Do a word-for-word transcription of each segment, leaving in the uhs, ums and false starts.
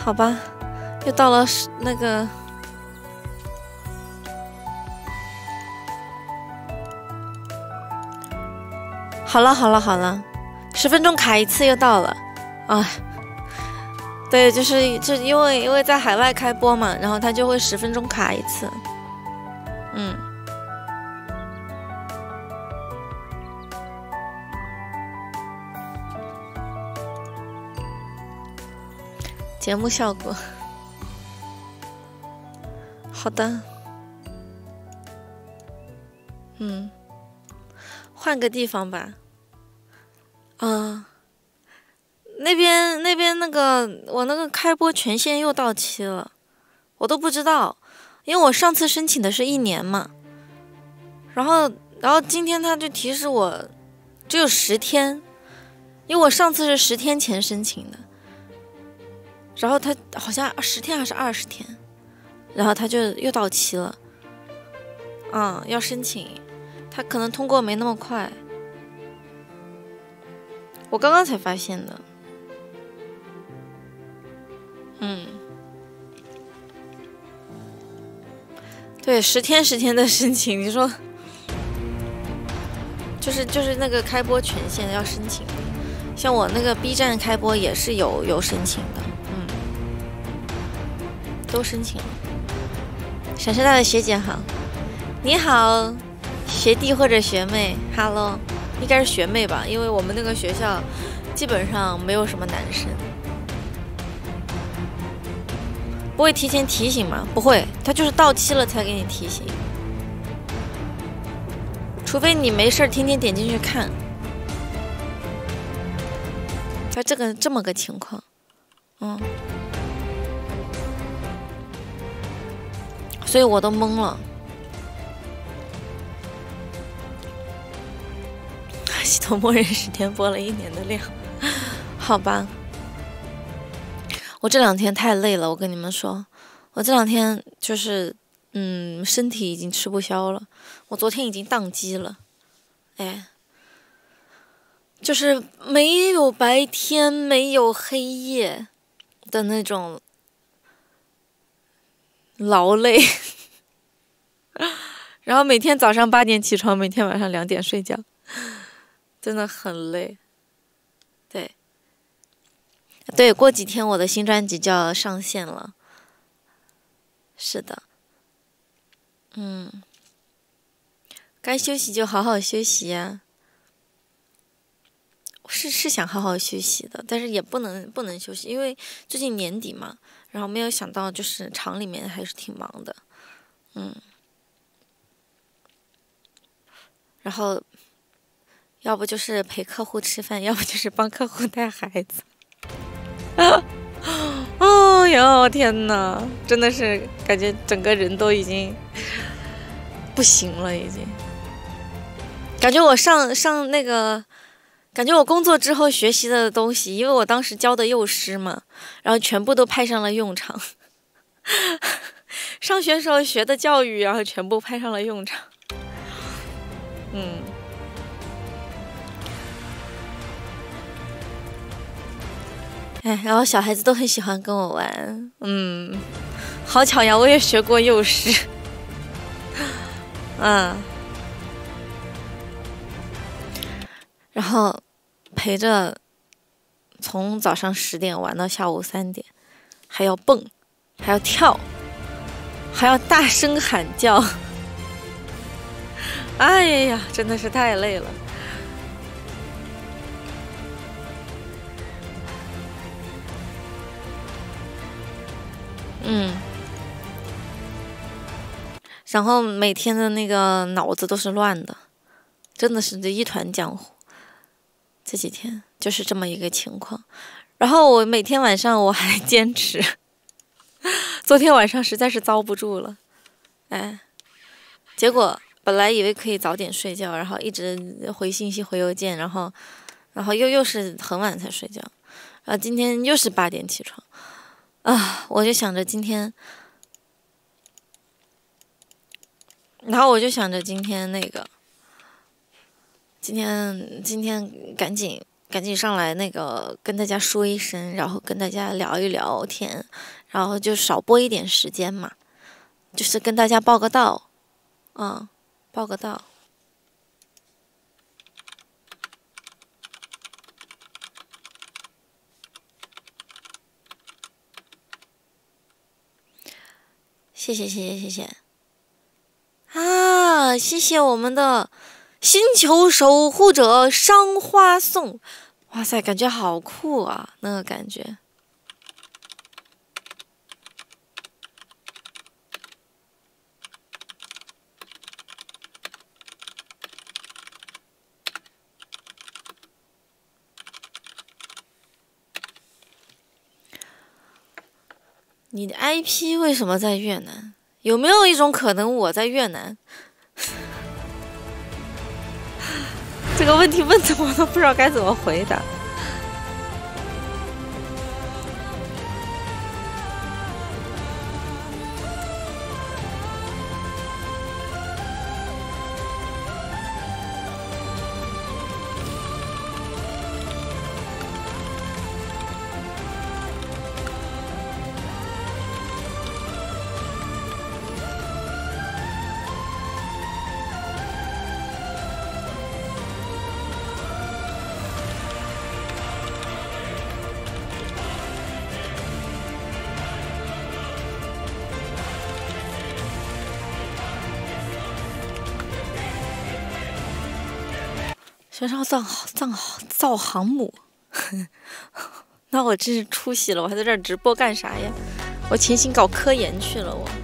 好吧，又到了那个。好了好了好了，十分钟卡一次又到了，啊，对，就是就因为因为在海外开播嘛，然后它就会十分钟卡一次，嗯。节目效果，好的，嗯，换个地方吧。啊，那边那边那个我那个开播权限又到期了，我都不知道，因为我上次申请的是一年嘛，然后然后今天他就提示我只有十天，因为我上次是十天前申请的，然后他好像十天还是二十天，然后他就又到期了，嗯，要申请，他可能通过没那么快。我刚刚才发现的，嗯，对，十天十天的申请，你说，就是就是那个开播权限要申请，像我那个 B 站开播也是有有申请的，嗯，都申请了。陕师大的学姐好，你好，学弟或者学妹 ，Hello。应该是学妹吧，因为我们那个学校基本上没有什么男生。不会提前提醒吗？不会，他就是到期了才给你提醒，除非你没事天天点进去看。他这个这么个情况，嗯，所以我都懵了。系统默认十天播了一年的量，好吧。我这两天太累了，我跟你们说，我这两天就是嗯，身体已经吃不消了。我昨天已经宕机了，哎，就是没有白天，没有黑夜的那种劳累，然后每天早上八点起床，每天晚上两点睡觉。真的很累，对，对，过几天我的新专辑就要上线了，是的，嗯，该休息就好好休息呀，是是想好好休息的，但是也不能不能休息，因为最近年底嘛，然后没有想到就是厂里面还是挺忙的，嗯，然后。要不就是陪客户吃饭，要不就是帮客户带孩子。哦哟，天哪，真的是感觉整个人都已经不行了，已经。感觉我上上那个，感觉我工作之后学习的东西，因为我当时教的幼师嘛，然后全部都派上了用场。上学时候学的教育，然后全部派上了用场。嗯。哎，然后小孩子都很喜欢跟我玩，嗯，好巧呀，我也学过幼师，嗯，然后陪着从早上十点玩到下午三点，还要蹦，还要跳，还要大声喊叫，哎呀，真的是太累了。嗯，然后每天的那个脑子都是乱的，真的是这一团浆糊。这几天就是这么一个情况，然后我每天晚上我还坚持，昨天晚上实在是遭不住了，哎，结果本来以为可以早点睡觉，然后一直回信息回邮件，然后，然后又又是很晚才睡觉，啊，今天又是八点起床。啊，我就想着今天，然后我就想着今天那个，今天今天赶紧赶紧上来那个跟大家说一声，然后跟大家聊一聊天，然后就少播一点时间嘛，就是跟大家报个到，嗯，报个到。谢谢谢谢谢谢啊！谢谢我们的星球守护者商花送，哇塞，感觉好酷啊，那个感觉。你的 I P 为什么在越南？有没有一种可能我在越南？这个问题问的我都不知道该怎么回答。学上造造造航母，那我真是出息了！我还在这儿直播干啥呀？我潜心搞科研去了我。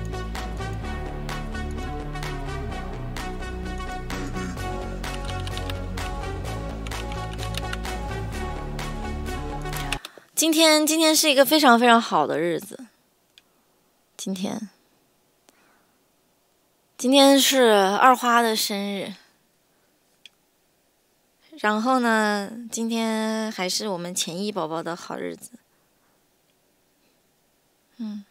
今天今天是一个非常非常好的日子。今天，今天是二花的生日。然后呢，今天还是我们前一宝宝的好日子。嗯。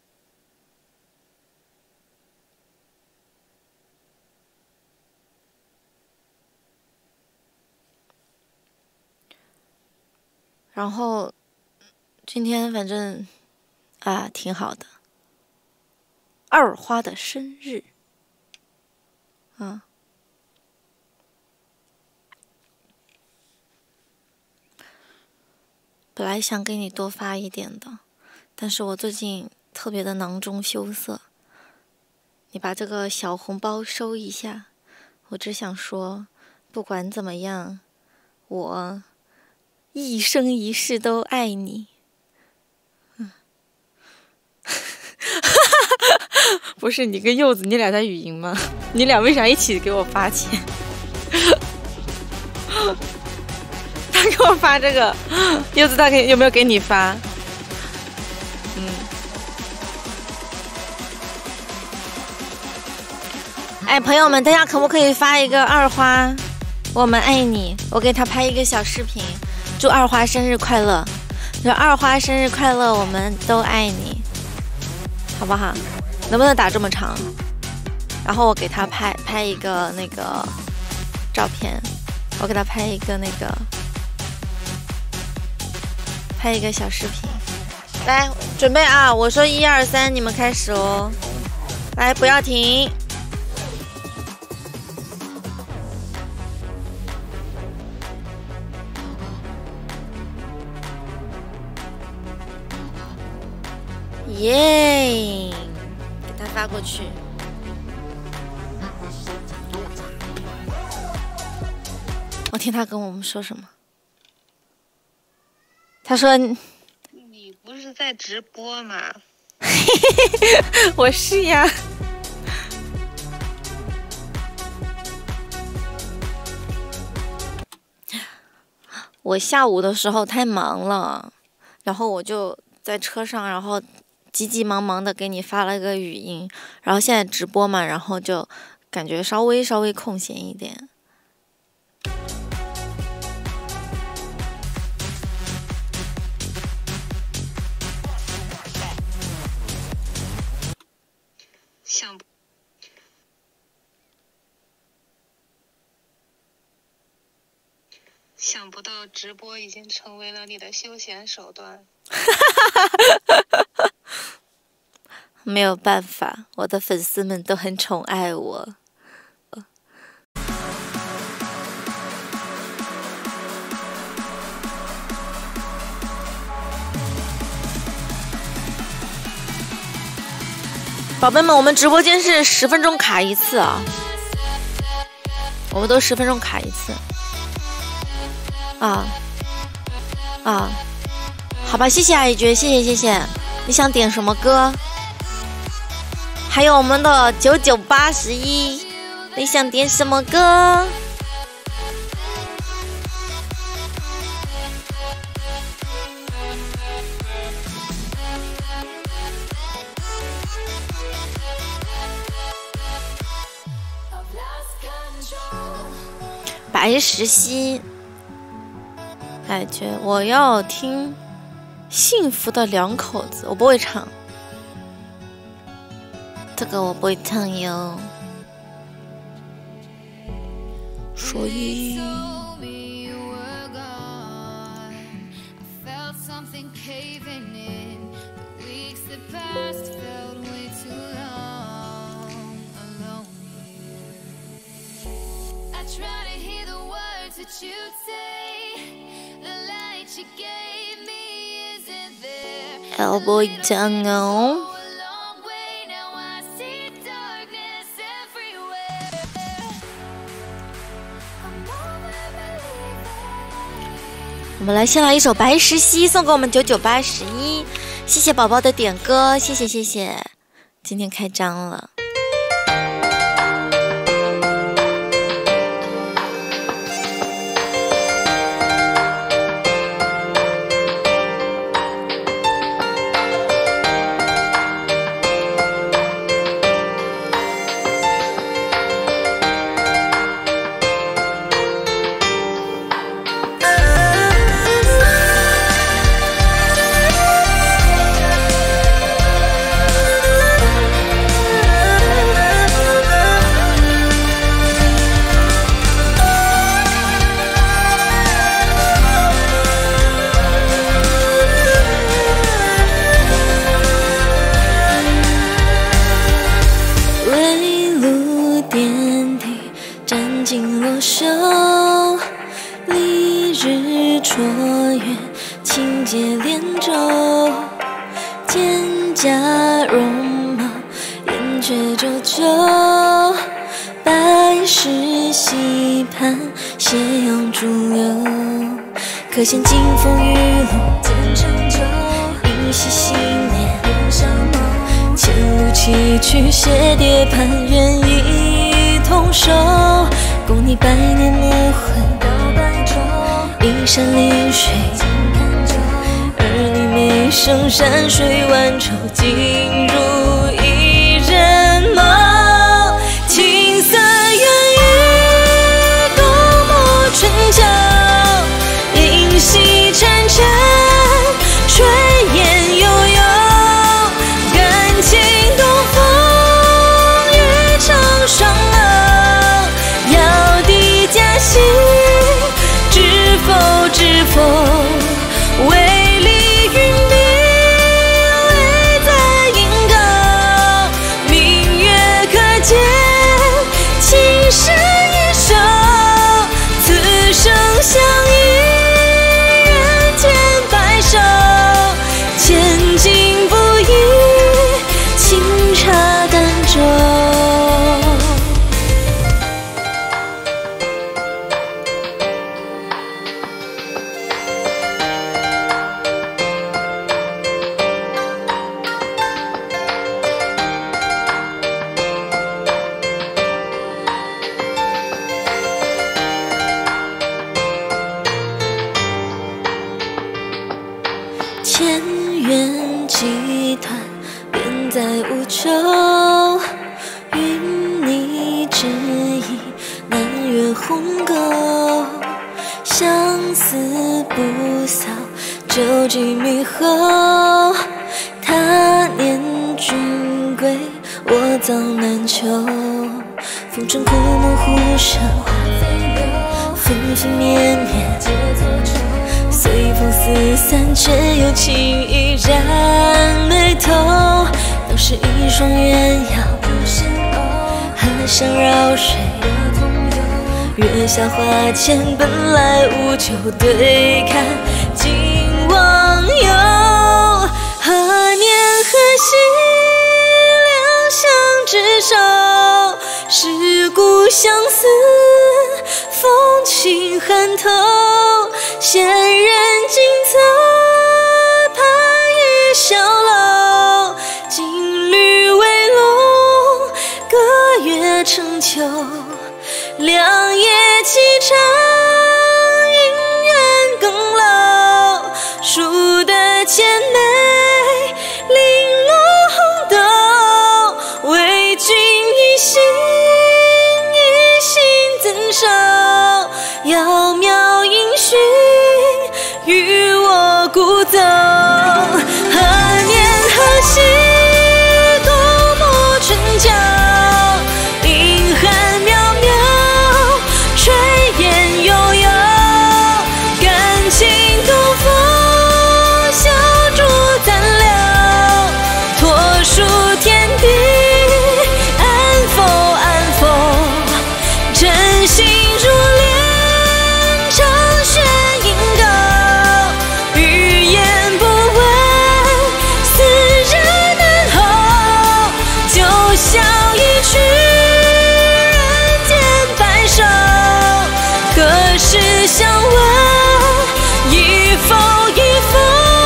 然后，今天反正啊挺好的。二花的生日。啊。本来想给你多发一点的，但是我最近特别的囊中羞涩。你把这个小红包收一下，我只想说，不管怎么样，我一生一世都爱你。嗯，不是你跟柚子，你俩在语音吗？你俩为啥一起给我发钱？他给我发这个，柚子他给有没有给你发？嗯。哎，朋友们，大家可不可以发一个二花，我们爱你？我给他拍一个小视频，祝二花生日快乐！就二花生日快乐，我们都爱你，好不好？能不能打这么长？然后我给他拍拍一个那个照片，我给他拍一个那个。拍一个小视频，来准备啊！我说一二三，你们开始哦。来，不要停。耶！给他发过去。我听他跟我们说什么。他说：“ 你不是在直播吗？” 我是呀。我下午的时候太忙了，然后我就在车上，然后急急忙忙的给你发了个语音，然后现在直播嘛，然后就感觉稍微稍微空闲一点。 想想不到直播已经成为了你的休闲手段。 没有办法，我的粉丝们都很宠爱我。宝贝们，我们直播间是十分钟卡一次啊，我们都十分钟卡一次。啊啊，好吧，谢谢阿姨觉，谢谢谢谢。你想点什么歌？还有我们的九九八十一，你想点什么歌？白石溪，感觉我要听幸福的两口子，我不会唱，这个我不会唱哟。所以L boy down哦。我们来先来一首《白石溪》，送给我们九九八十一，谢谢宝宝的点歌，谢谢谢谢，今天开张了。可见金风玉露渐成酒，依稀心念脸上梦。前路崎岖鞋蝶攀，愿一同守。共你百年无痕到白昼，一山临水尽看酒。儿女眉生山水万愁，尽入一人梦。青色远玉，独步春秋。细沉沉，炊烟悠悠，感情东风雨成双楼。遥递佳信，知否知否？为利云鬓，唯在银钩。明月可见，青史一首，此生相依。前进不移，清茶淡粥。千缘集团便在无求，云泥之意难越鸿沟。相思不扫，旧疾弥后。他年君归，我早难求。风尘枯木忽生，花飞流。 风信绵绵，随风四散，却又轻易染眉头。都是一双鸳鸯，含香绕水，月下花前，本来无求，对看今往有。何年何夕，两相执手，是故相思，风轻寒透。闲人静侧，怕倚小楼，金缕微笼，隔月成秋。两夜凄长，姻缘更lâu，数得千枚，零落红豆。为君一心，一心怎守？窈窕音讯，与我孤奏。何年何夕，共沐春秋。凌寒渺渺，炊烟悠悠。感情东风，小烛暂留。托书天地，安否安否？真心如莲，长悬银钩。语言不问，斯人难候。九霄一曲，人间白首。何时相问，一否一否？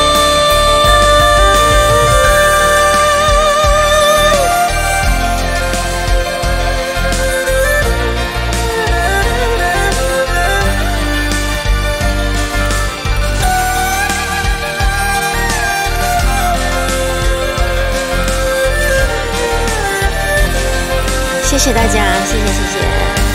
谢谢大家，谢谢谢谢，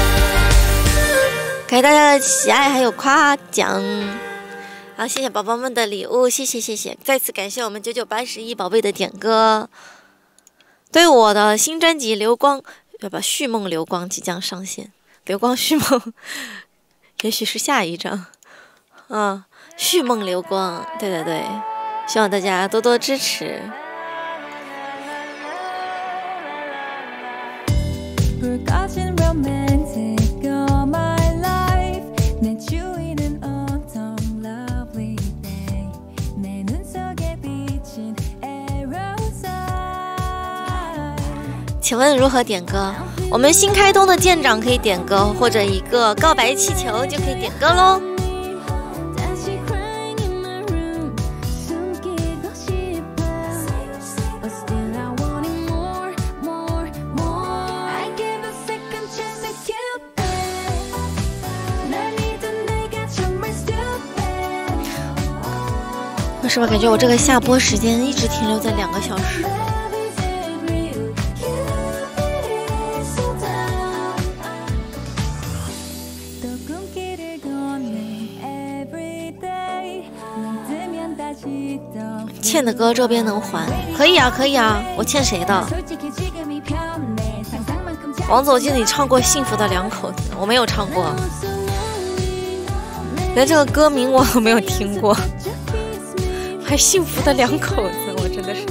感谢大家的喜爱还有夸奖。好，谢谢宝宝们的礼物，谢谢谢谢，再次感谢我们九九八十一宝贝的点歌。对我的新专辑《流光》，要不续梦流光即将上线，流光续梦，也许是下一张。嗯，续梦流光，对对对，希望大家多多支持。请问如何点歌？我们新开通的舰长可以点歌，或者一个告白气球就可以点歌喽。为什么感觉我这个下播时间一直停留在两个小时？欠的歌这边能还？可以啊，可以啊，我欠谁的？王总经理唱过《幸福的两口子》，我没有唱过，连这个歌名我都没有听过，还《幸福的两口子》，我真的是。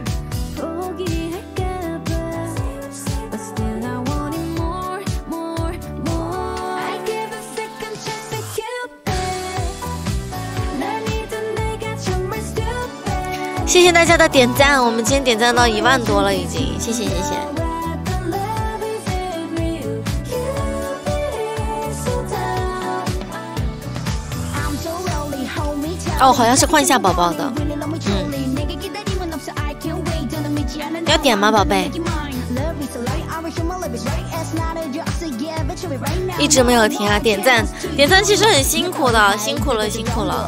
谢谢大家的点赞，我们今天点赞到一万多了已经，谢谢谢谢。哦，好像是换下宝宝的，嗯，要点吗，宝贝？一直没有停啊，点赞，点赞其实很辛苦的，辛苦了，辛苦了。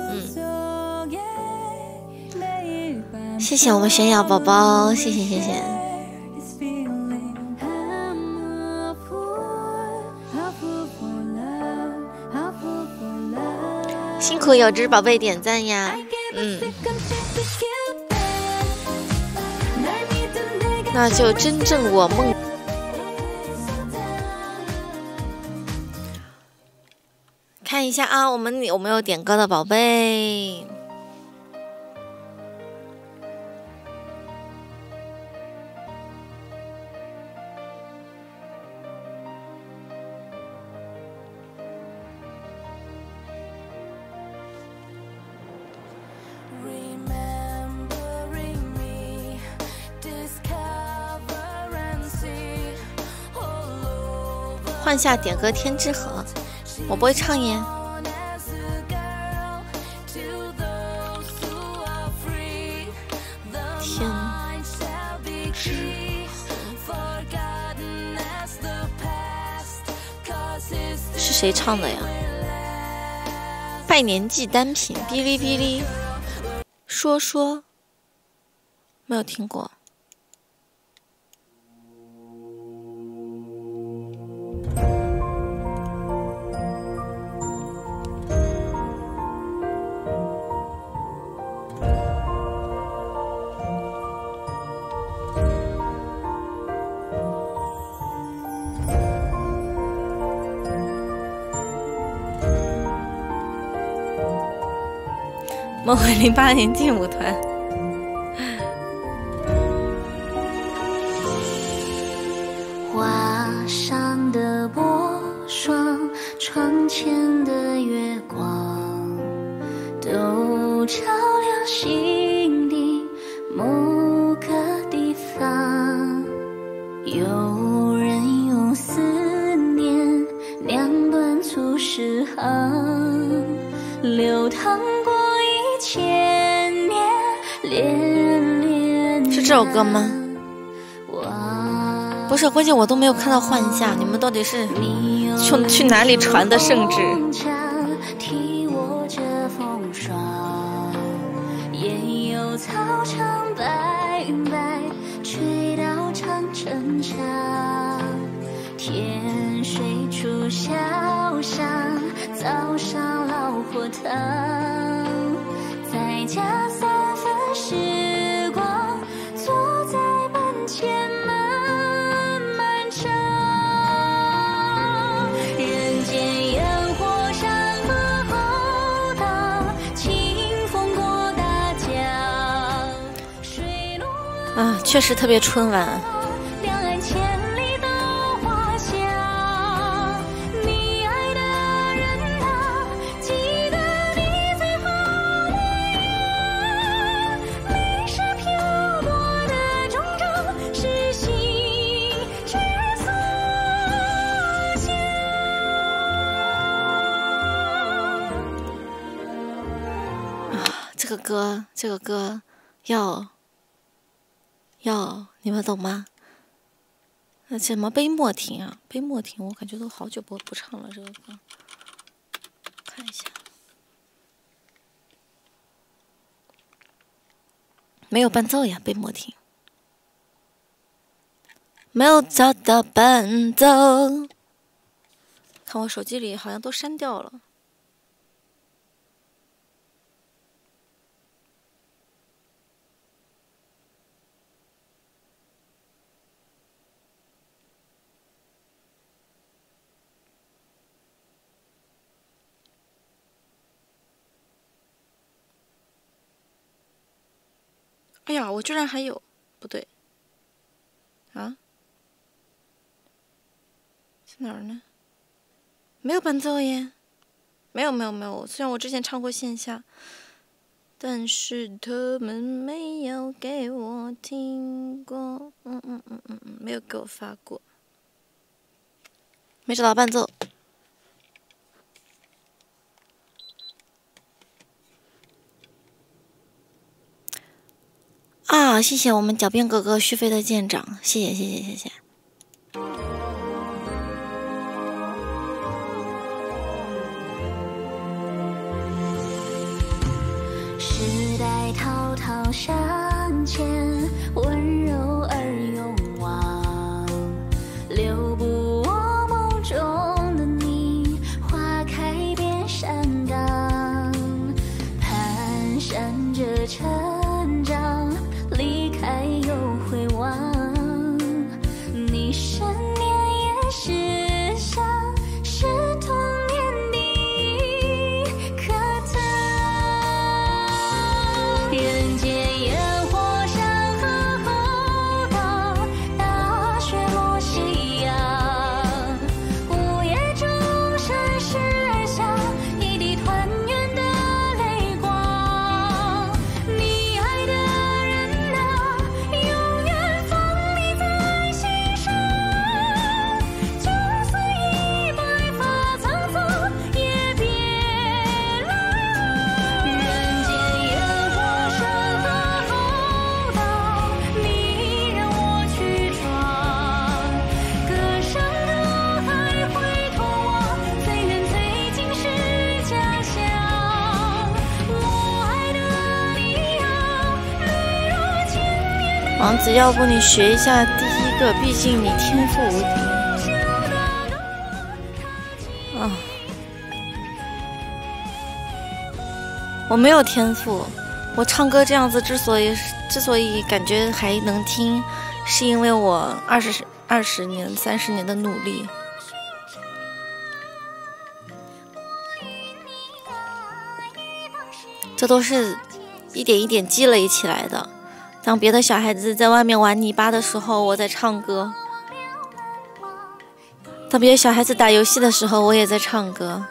谢谢我们玄雅宝宝，谢谢谢谢。辛苦有只宝贝点赞呀，嗯，那就真正我梦。 看一下啊，我们有没有点歌的宝贝？换下点歌天之河，我不会唱耶。天是谁唱的呀？拜年季单品，哔哩哔哩，说说，没有听过。梦回零八年劲舞团。 画上的波霜，窗前的月光，都照亮心底某个地方。有人用思念酿断出诗行，流淌过一千年，恋恋。 是这首歌吗？不是，关键我都没有看到换下，你们到底是去去哪里传的圣旨？ 替我遮风霜，也有草长白白吹到长城上，天水处小巷，早上老火烫，在家三分时光，坐在门前慢慢唱。人间烟火山河浩荡，清风过大江，水落啊，确实特别春晚。 两岸千里的花香，你爱的人啊，记得你最后的愿，你是漂泊的种种，是心之所向。 这个歌，这个歌要要你们懂吗？那什么杯莫停啊，杯莫停，我感觉都好久不不唱了这个歌。看一下，没有伴奏呀，杯莫停，没有找到伴奏。看我手机里好像都删掉了。哎呀，我居然还有，不对，啊，在哪儿呢？没有伴奏耶，没有没有没有。虽然我之前唱过线下，但是他们没有给我听过，嗯嗯嗯嗯嗯，没有给我发过，没找到伴奏。啊，谢谢我们狡辩哥哥续费的舰长，谢谢谢谢谢谢。 时代滔滔山前，温柔而勇往，留不我梦中的你，花开遍山岗，蹒跚着成长，离开又回望，你深年也是想，是童年的王子，要不你学一下第一个，毕竟你天赋无敌。啊，我没有天赋，我唱歌这样子之所以之所以感觉还能听，是因为我二十二十年、三十年的努力。这都是一点一点积累起来的。当别的小孩子在外面玩泥巴的时候，我在唱歌；当别的小孩子打游戏的时候，我也在唱歌。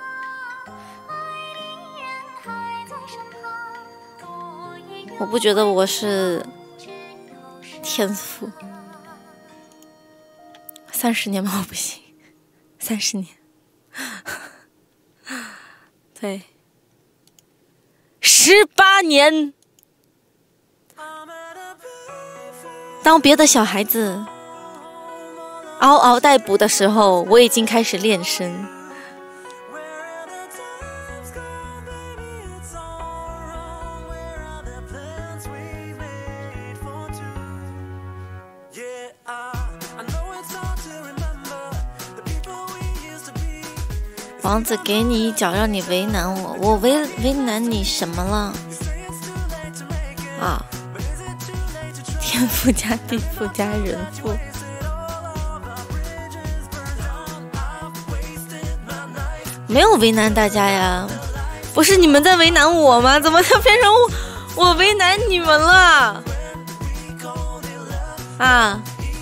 我不觉得我是天赋，三十年吗？我不行，三十年，对。十八年，当别的小孩子嗷嗷待哺的时候，我已经开始练声。王子给你一脚，让你为难我，我为为难你什么了？啊，天赋加地赋加人赋，没有为难大家呀，不是你们在为难我吗？怎么就变成我我为难你们了？啊，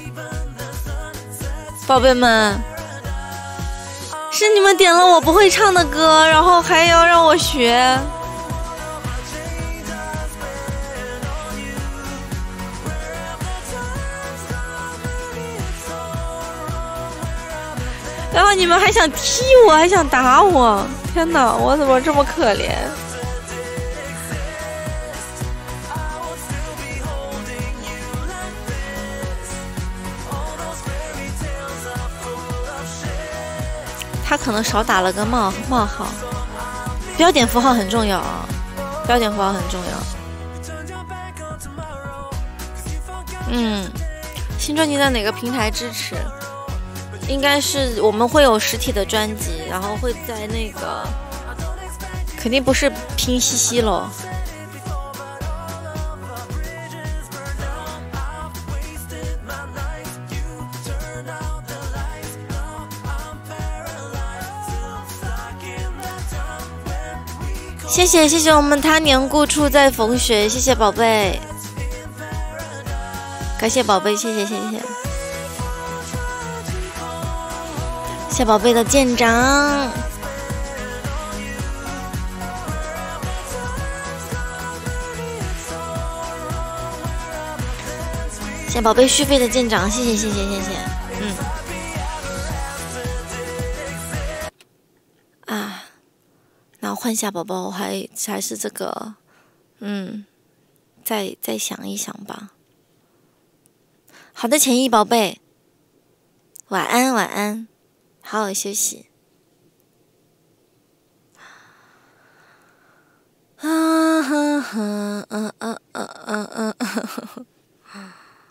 宝贝们。是你们点了我不会唱的歌，然后还要让我学。然后你们还想踢我，还想打我，天哪，我怎么这么可怜？他可能少打了个冒冒号，标点符号很重要啊，标点符号很重要。嗯，新专辑在哪个平台支持？应该是我们会有实体的专辑，然后会在那个，肯定不是拼夕夕咯。谢谢谢谢我们他年故处在逢雪，谢谢宝贝，感谢宝贝，谢谢谢谢，谢宝贝的舰长，谢宝贝续费的舰长，谢谢谢谢谢谢，嗯。然后换下宝宝，还还是这个，嗯，再再想一想吧。好的，浅意宝贝，晚安晚安，好好休息。啊哈哈啊啊啊啊啊！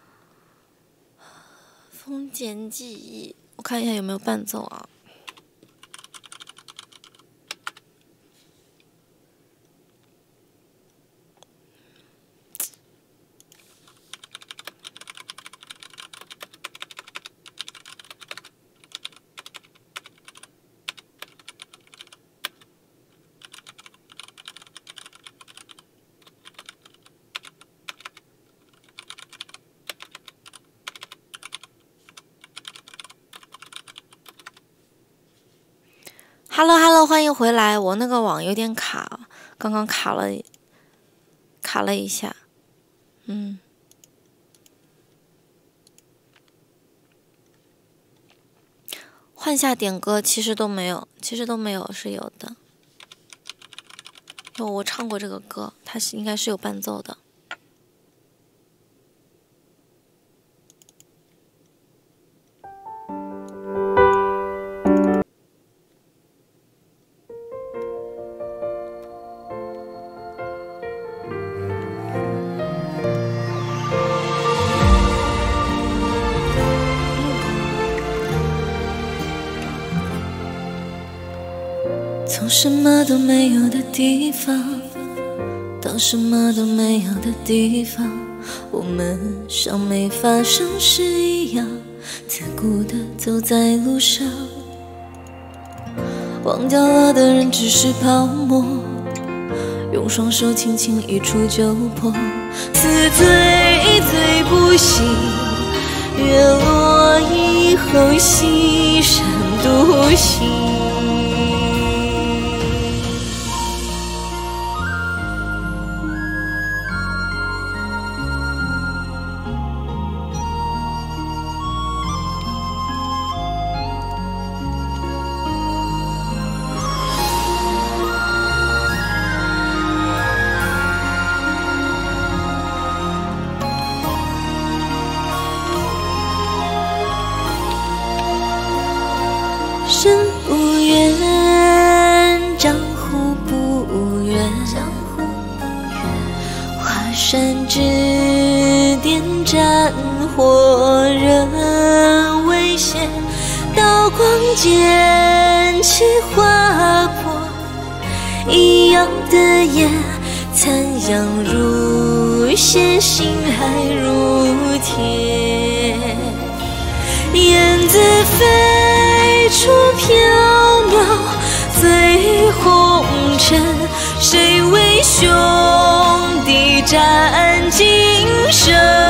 风间记忆，我看一下有没有伴奏啊。Hello Hello， 欢迎回来。我那个网有点卡，刚刚卡了，卡了一下。嗯，换下点歌其实都没有，其实都没有是有的。有我唱过这个歌，它是应该是有伴奏的。 从什么都没有的地方到什么都没有的地方，我们像没发生事一样自顾地走在路上，忘掉了的人只是泡沫，用双手轻轻一触就破，似醉醉不醒，月落以后牺牲独行。身不远，江湖不远，华山指点战火，人未现，刀光剑气划破，一样的眼，残阳如血，心海如铁，燕子飞出缥缈，醉红尘，谁为兄弟战今生？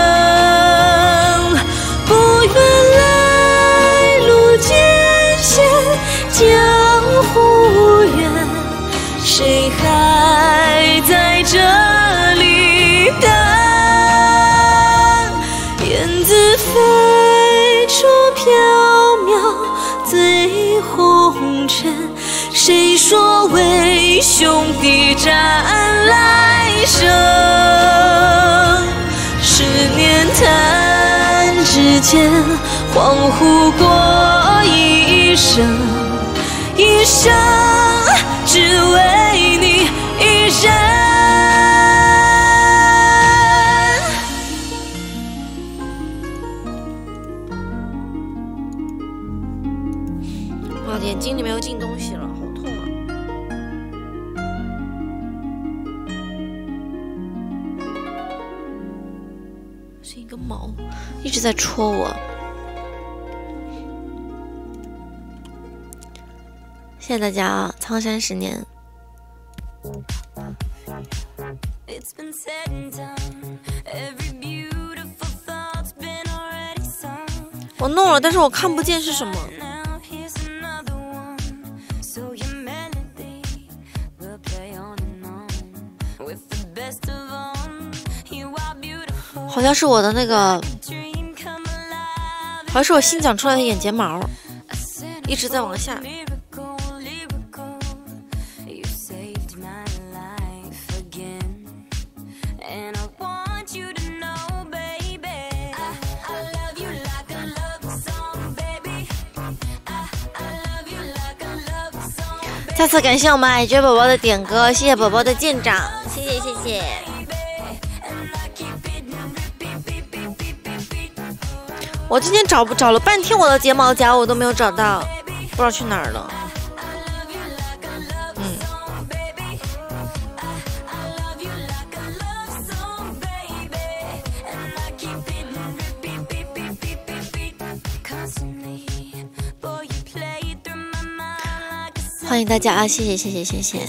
不愿来路艰险，江湖远，谁还在这里等？燕子飞出缥缈，醉红尘，谁说为兄弟战来生？十年弹指间，恍惚过一生，一生只为你一人。哇，眼睛里面又进东西了，好痛啊！是一个毛，一直在戳我。谢谢大家啊！苍山十年。我弄了，但是我看不见是什么。好像是我的那个，好像是我新长出来的眼睫毛，一直在往下。再次感谢我们矮娟宝宝的点歌，谢谢宝宝的舰长，谢谢谢谢。我今天找不找了半天我的睫毛夹，我都没有找到，不知道去哪儿了。嗯，欢迎大家啊！谢谢谢谢谢谢。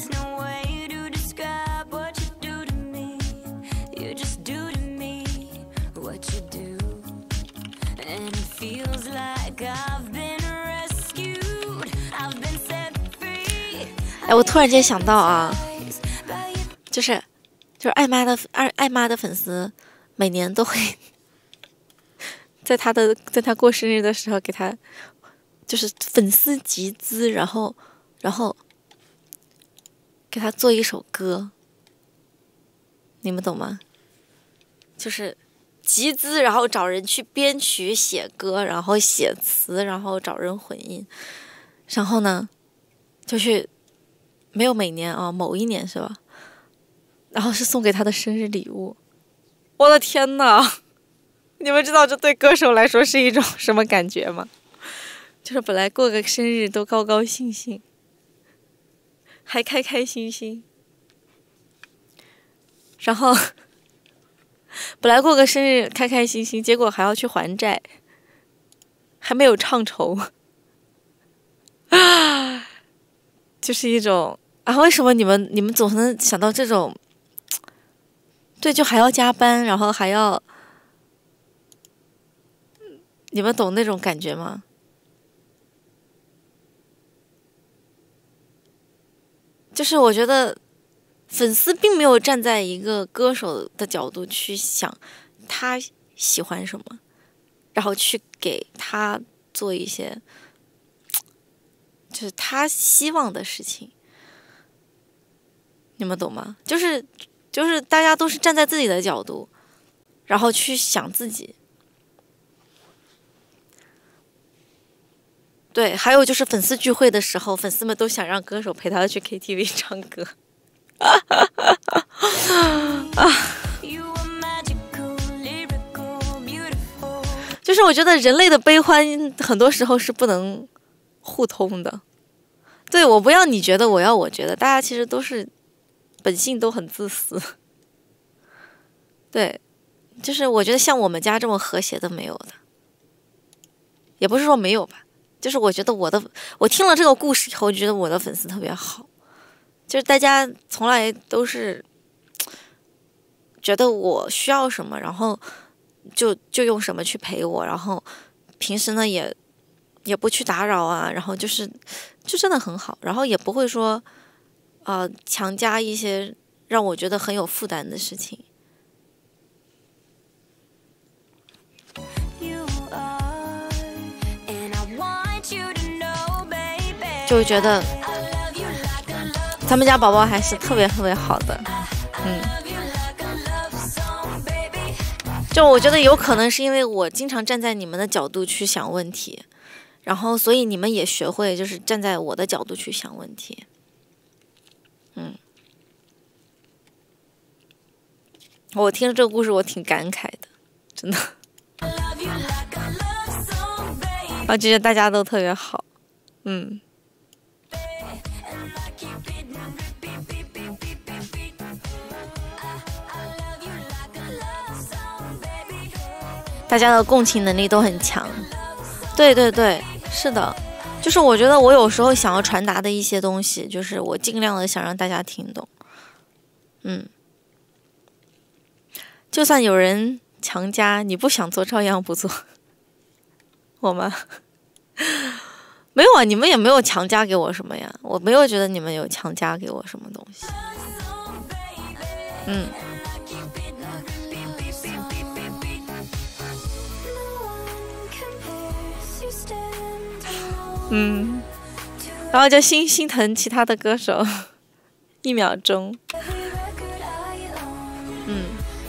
哎，我突然间想到啊，就是就是爱妈的爱爱妈的粉丝，每年都会在他的在他过生日的时候给他就是粉丝集资，然后然后给他做一首歌，你们懂吗？就是集资，然后找人去编曲写歌，然后写词，然后找人混音，然后呢就去。没有每年啊，某一年是吧？然后是送给他的生日礼物。我的天哪！你们知道这对歌手来说是一种什么感觉吗？就是本来过个生日都高高兴兴， 还开开心心，然后本来过个生日开开心心，结果还要去还债，还没有唱酬，啊，就是一种啊，为什么你们你们总能想到这种？对，就还要加班，然后还要，你们懂那种感觉吗？就是我觉得粉丝并没有站在一个歌手的角度去想他喜欢什么，然后去给他做一些就是他希望的事情，你们懂吗？就是就是大家都是站在自己的角度，然后去想自己。对，还有就是粉丝聚会的时候，粉丝们都想让歌手陪他去 K T V 唱歌。啊，就是我觉得人类的悲欢很多时候是不能互通的。对，我不要你觉得，我要我觉得，大家其实都是本性都很自私。对，就是我觉得像我们家这么和谐的没有的，也不是说没有吧。就是我觉得我的，我听了这个故事以后，就觉得我的粉丝特别好，就是大家从来都是觉得我需要什么，然后就就用什么去陪我，然后平时呢也也不去打扰啊，然后就是就真的很好，然后也不会说呃强加一些让我觉得很有负担的事情。就觉得咱们家宝宝还是特别特别好的，嗯，就我觉得有可能是因为我经常站在你们的角度去想问题，然后所以你们也学会就是站在我的角度去想问题，嗯，我听这个故事我挺感慨的，真的，我觉得大家都特别好，嗯。大家的共情能力都很强，对对对，是的，就是我觉得我有时候想要传达的一些东西，就是我尽量的想让大家听懂，嗯，就算有人强加，你不想做照样不做，我吗？没有啊，你们也没有强加给我什么呀，我没有觉得你们有强加给我什么东西，嗯。嗯，然后就心心疼其他的歌手，一秒钟。嗯，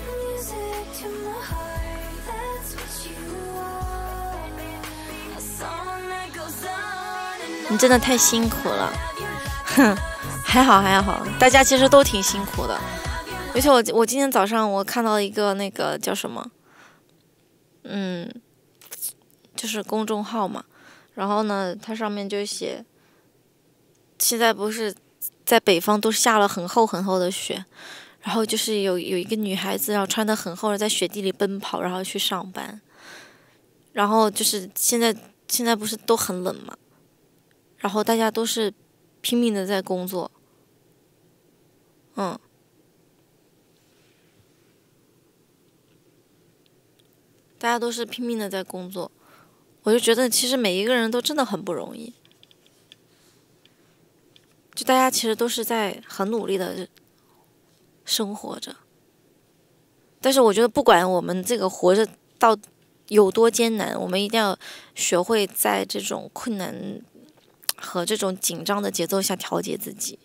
你真的太辛苦了，哼，还好还好，大家其实都挺辛苦的。而且我我今天早上我看到一个那个叫什么，嗯，就是公众号嘛。然后呢，它上面就写，现在不是在北方都下了很厚很厚的雪，然后就是有有一个女孩子，然后穿得很厚的在雪地里奔跑，然后去上班。然后就是现在现在不是都很冷嘛，然后大家都是拼命的在工作，嗯，大家都是拼命的在工作。我就觉得其实每一个人都真的很不容易，就大家其实都是在很努力的生活着，但是我觉得不管我们这个活着到有多艰难，我们一定要学会在这种困难和这种紧张的节奏下调节自己。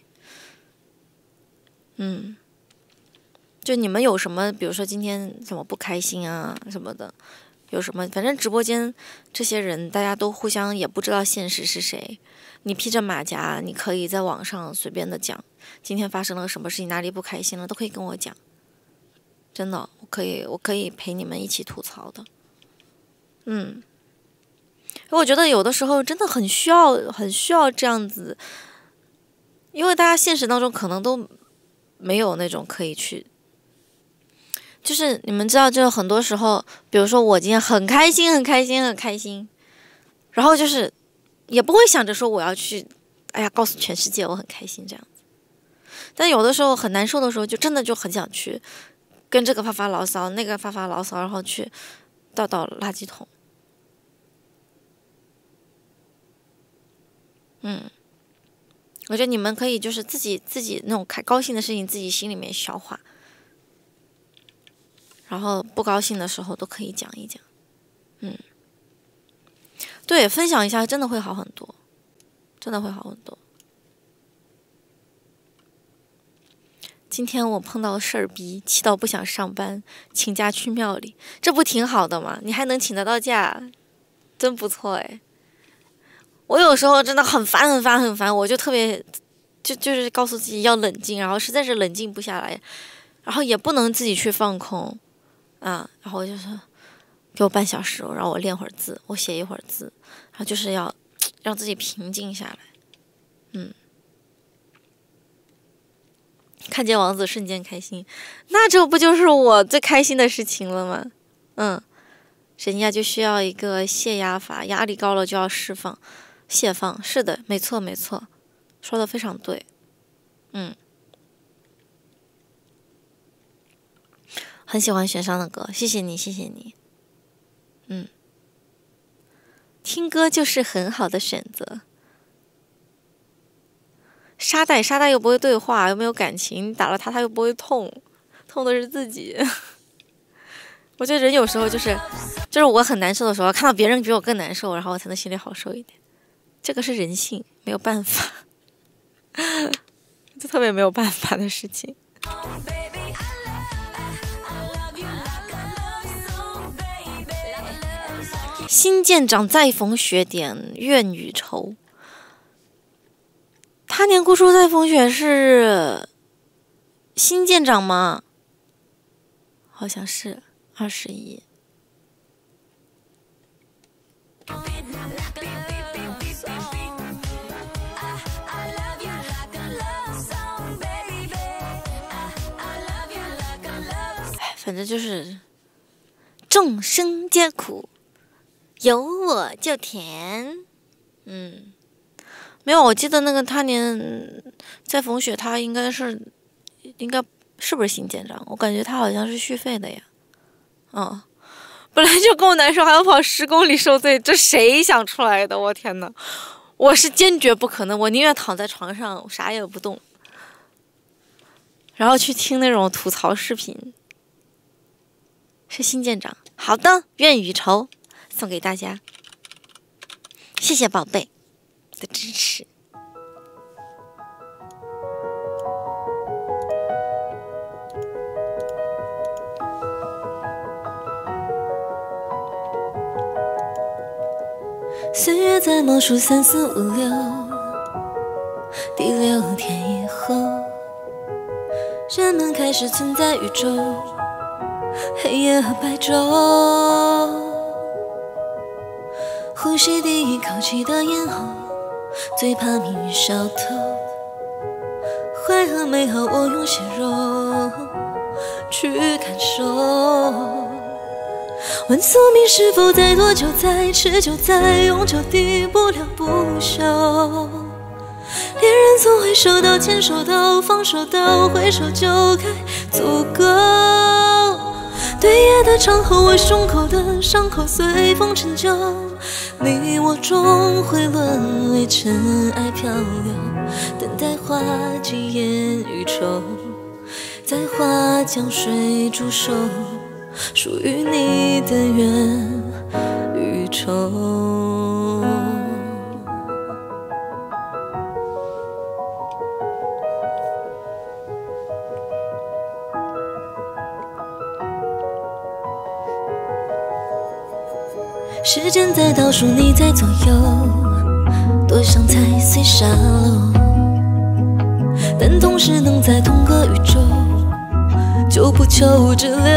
嗯，就你们有什么，比如说今天什么不开心啊什么的，有什么？反正直播间这些人，大家都互相也不知道现实是谁。你披着马甲，你可以在网上随便的讲，今天发生了什么事情，哪里不开心了，都可以跟我讲。真的，我可以，我可以陪你们一起吐槽的。嗯，我觉得有的时候真的很需要，很需要这样子因为大家现实当中可能都没有那种可以去，就是你们知道，就是很多时候，比如说我今天很开心，很开心，很开心，然后就是也不会想着说我要去，哎呀，告诉全世界我很开心这样子。但有的时候很难受的时候，就真的就很想去跟这个发发牢骚，那个发发牢骚，然后去倒倒垃圾桶。嗯。我觉得你们可以就是自己自己那种开高兴的事情自己心里面消化，然后不高兴的时候都可以讲一讲。嗯，对，分享一下真的会好很多，真的会好很多。今天我碰到事儿逼，气到不想上班，请假去庙里，这不挺好的吗？你还能请得到假，真不错哎。我有时候真的很烦很烦很烦，我就特别就就是告诉自己要冷静，然后实在是冷静不下来，然后也不能自己去放空啊，然后就是给我半小时，让我练会儿字，我写一会儿字，然后就是要让自己平静下来。嗯，看见王子瞬间开心，那这不就是我最开心的事情了吗？嗯，人家就需要一个泄压法，压力高了就要释放。泄放，是的，没错没错，说的非常对。嗯，很喜欢雪上的歌，谢谢你谢谢你。嗯，听歌就是很好的选择。沙袋沙袋又不会对话，又没有感情，你打了他他又不会痛，痛的是自己。我觉得人有时候就是就是我很难受的时候，看到别人比我更难受，然后我才能心里好受一点。这个是人性，没有办法，这特别没有办法的事情。新舰长再逢雪点，怨与愁。他年孤注再逢雪是新舰长吗？好像是二十一。反正就是众生皆苦，有我就甜。嗯，没有，我记得那个他年再逢雪，他应该是应该是不是新舰长？我感觉他好像是续费的呀。哦，本来就够难受，还要跑十公里受罪，这谁想出来的？我天哪！我是坚决不可能，我宁愿躺在床上啥也不动，然后去听那种吐槽视频。是新舰长，好的，怨与愁送给大家，谢谢宝贝的支持。岁月在倒数三四五六，第六天以后，人们开始存在宇宙。黑夜和白昼，呼吸第一口气的咽喉，最怕命运烧透。坏和美好，我用血肉去感受。问宿命是否在多久，在持久，在永久，敌不了不朽。恋人从挥手到牵手到放手到挥手就该足够。对夜的长河，我胸口的伤口随风陈旧，你我终会沦为尘埃漂流，等待花季烟与愁，在花江水煮熟，属于你的怨与愁。时间在倒数，你在左右，多想踩碎沙漏，但同时能在同个宇宙，就不求之流。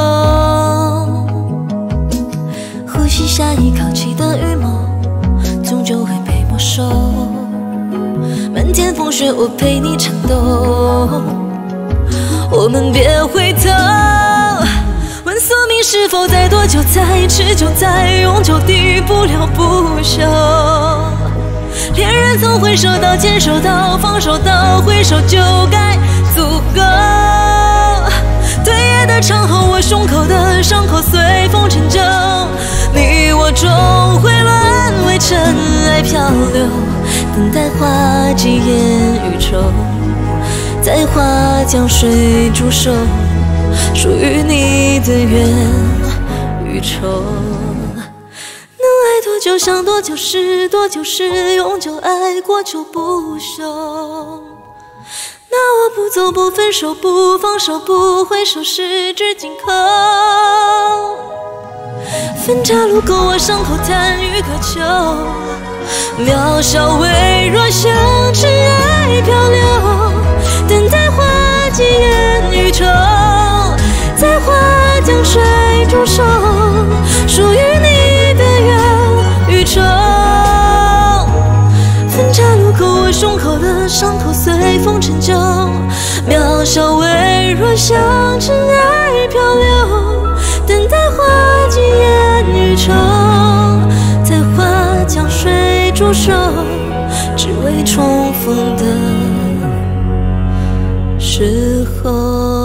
呼吸下一口气的预谋，终究会被没收。满漫天风雪我陪你颤抖，我们别回头。问宿命是否在多久，在持久，在永久地不了不休。恋人从挥手到牵手到放手到回首，就该足够。岁月的长后，我胸口的伤口随风陈旧，你我终会沦为尘埃漂流，等待化几烟与愁，在花江水煮熟，属于你的缘与愁。能爱多久想多久，是多久是永久，爱过就不休。那我不走不分手不放手不回首，十指紧扣。分岔路口我伤口贪欲渴求，渺小微弱像尘埃漂流，等待化几烟与愁，在花江水煮熟，属于你的缘与愁。分岔路口我胸口的伤口随风陈旧，渺小微弱像尘埃漂流，等待化几烟与愁，在花江水煮熟，只为重逢的时候。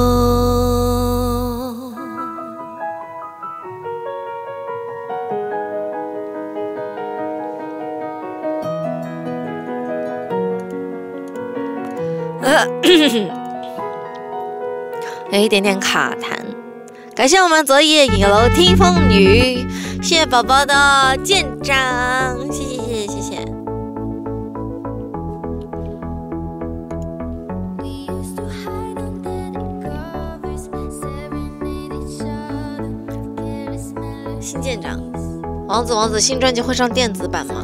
有一点点卡痰，感谢我们昨夜影楼听风女，谢谢宝宝的舰长，谢谢谢谢谢谢。新舰长，王子王子新专辑会上电子版吗？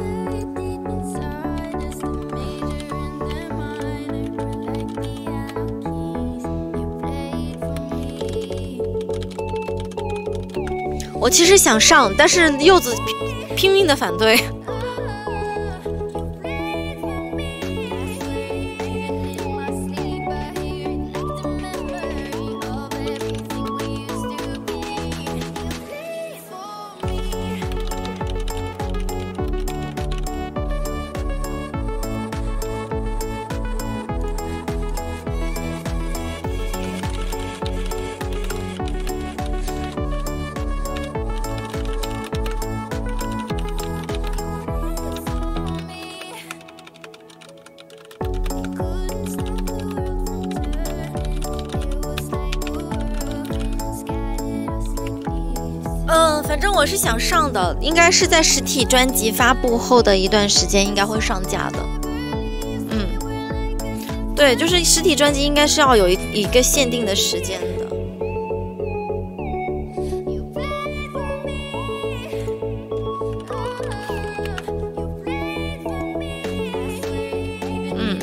我其实想上，但是柚子拼命的反对。反正我是想上的，应该是在实体专辑发布后的一段时间应该会上架的。嗯，对，就是实体专辑应该是要有一一个限定的时间的。嗯，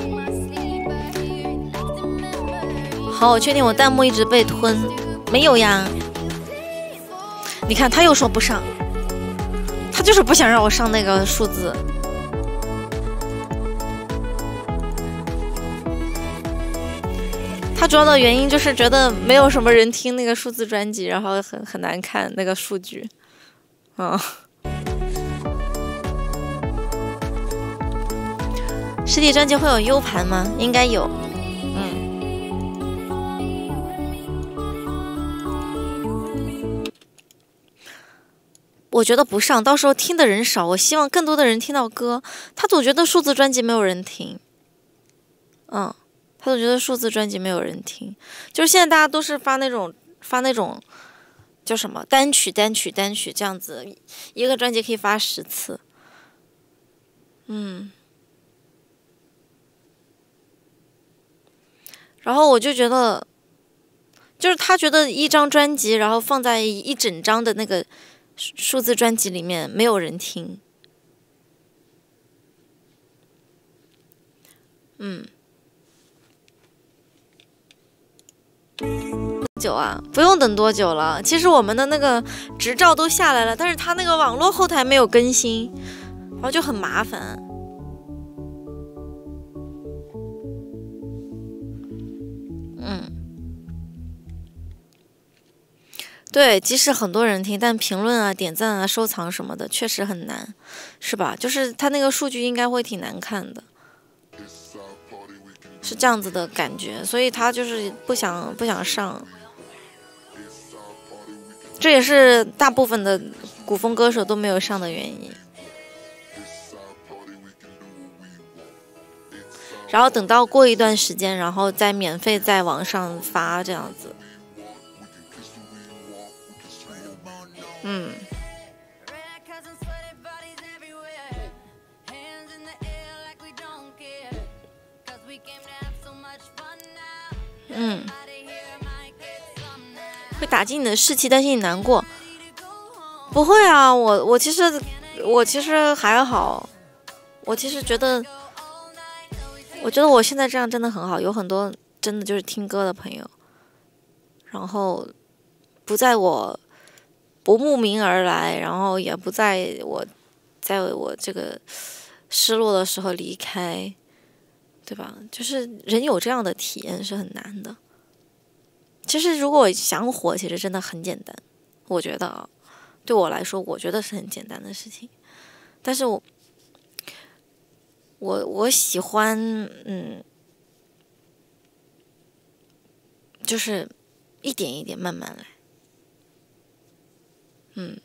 好，我确定我弹幕一直被吞，没有呀。你看，他又说不上，他就是不想让我上那个数字。他主要的原因就是觉得没有什么人听那个数字专辑，然后很很难看那个数据。嗯，实体专辑会有 U 盘吗？应该有。嗯。我觉得不上，到时候听的人少。我希望更多的人听到歌。他总觉得数字专辑没有人听，嗯，他总觉得数字专辑没有人听。就是现在大家都是发那种发那种叫什么单曲单曲单曲这样子，一个专辑可以发十次。嗯，然后我就觉得，就是他觉得一张专辑，然后放在一整张的那个数字专辑里面没有人听。嗯，多久啊？不用等多久了。其实我们的那个执照都下来了，但是他那个网络后台没有更新，然后就很麻烦。 对，即使很多人听，但评论啊、点赞啊、收藏什么的确实很难，是吧？就是他那个数据应该会挺难看的，是这样子的感觉，所以他就是不想不想上。这也是大部分的古风歌手都没有上的原因。然后等到过一段时间，然后再免费在网上发这样子。嗯。嗯。会打击你的士气，担心你难过。不会啊，我我其实我其实还好，我其实觉得，我觉得我现在这样真的很好，有很多真的就是听歌的朋友，然后不在我不慕名而来，然后也不在我在我这个失落的时候离开，对吧？就是人有这样的体验是很难的。其实如果想火，其实真的很简单，我觉得啊，对我来说，我觉得是很简单的事情。但是我，我我喜欢，嗯，就是一点一点慢慢来，嗯，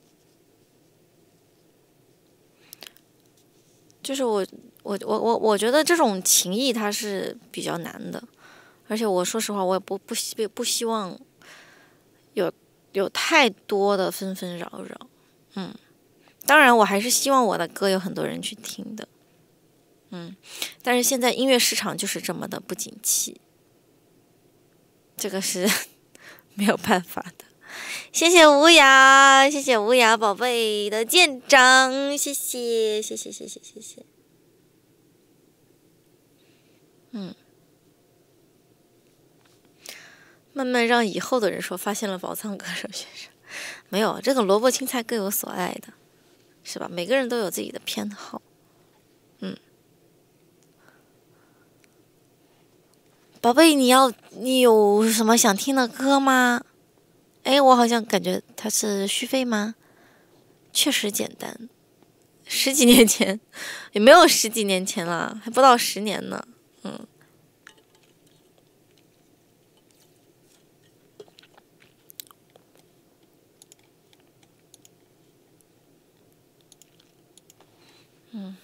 就是我我我我我觉得这种情谊它是比较难的。而且我说实话，我也不不希不希望有有太多的纷纷扰扰，嗯，当然我还是希望我的歌有很多人去听的，嗯，但是现在音乐市场就是这么的不景气，这个是没有办法的。谢谢无涯，谢谢无涯宝贝的舰长，谢谢谢谢谢谢谢谢，嗯。慢慢让以后的人说发现了宝藏歌手先生，没有，这个萝卜青菜各有所爱的，是吧？每个人都有自己的偏好，嗯。宝贝，你要你有什么想听的歌吗？哎，我好像感觉它是续费吗？确实简单，十几年前也没有十几年前了，还不到十年呢，嗯。嗯，